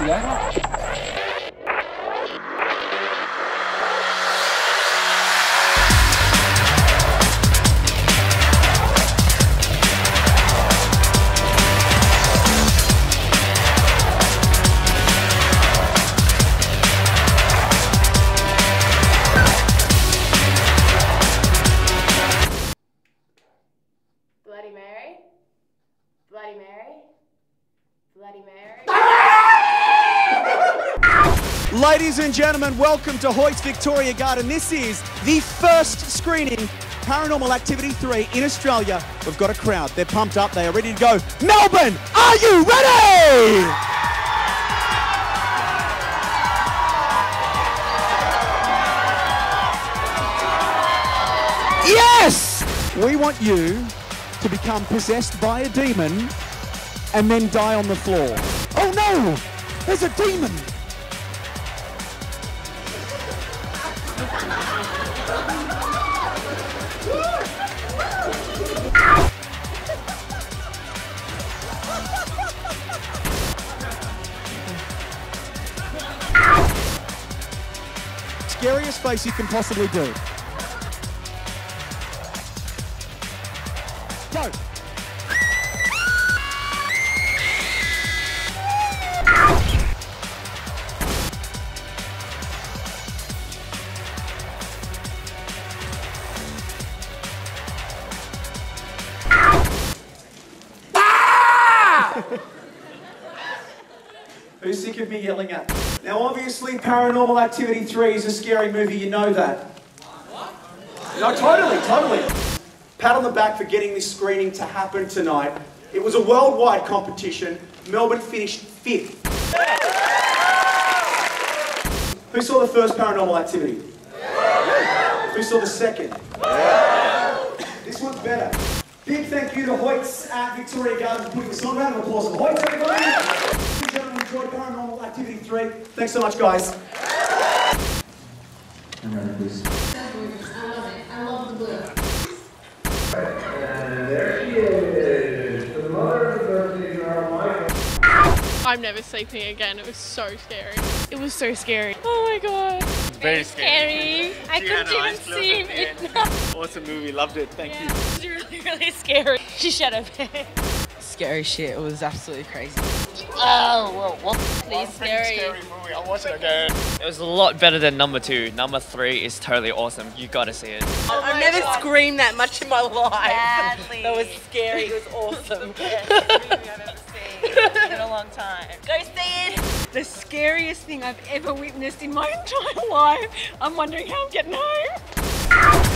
today. Bloody Mary, Bloody Mary, Bloody Mary. Ladies and gentlemen, welcome to Hoyt's Victoria Garden. This is the first screening Paranormal Activity 3 in Australia. We've got a crowd. They're pumped up. They are ready to go. Melbourne, are you ready? Yes! We want you to become possessed by a demon and then die on the floor. Oh no! There's a demon! Scariest face you can possibly do. Go! Who's sick of me yelling at? Now obviously Paranormal Activity 3 is a scary movie, you know that. No, totally. Pat on the back for getting this screening to happen tonight. It was a worldwide competition. Melbourne finished 5th. Who saw the first Paranormal Activity? Who saw the second? This one's better. Big thank you to Hoyts at Victoria Garden for putting this on. Round of applause for Hoyts, everybody. Ladies and gentlemen, enjoyed Paranormal Activity 3. Thanks so much, guys. I love the blue. And there she is, the mother of the birthday girl, Michael. I'm never sleeping again. It was so scary. It was so scary. Oh my god. Very scary. I couldn't even see it. Awesome movie, loved it. Thank you. It was really scary. She shut up. Scary shit. It was absolutely crazy. Oh, well, please, scary. Movie. I'll watch it again. It was a lot better than number 2. Number 3 is totally awesome. You gotta see it. I've never screamed that much in my life. Badly. That was scary. It was awesome. Best movie I've ever seen in a long time. Go see it! The scariest thing I've ever witnessed in my entire life. I'm wondering how I'm getting home.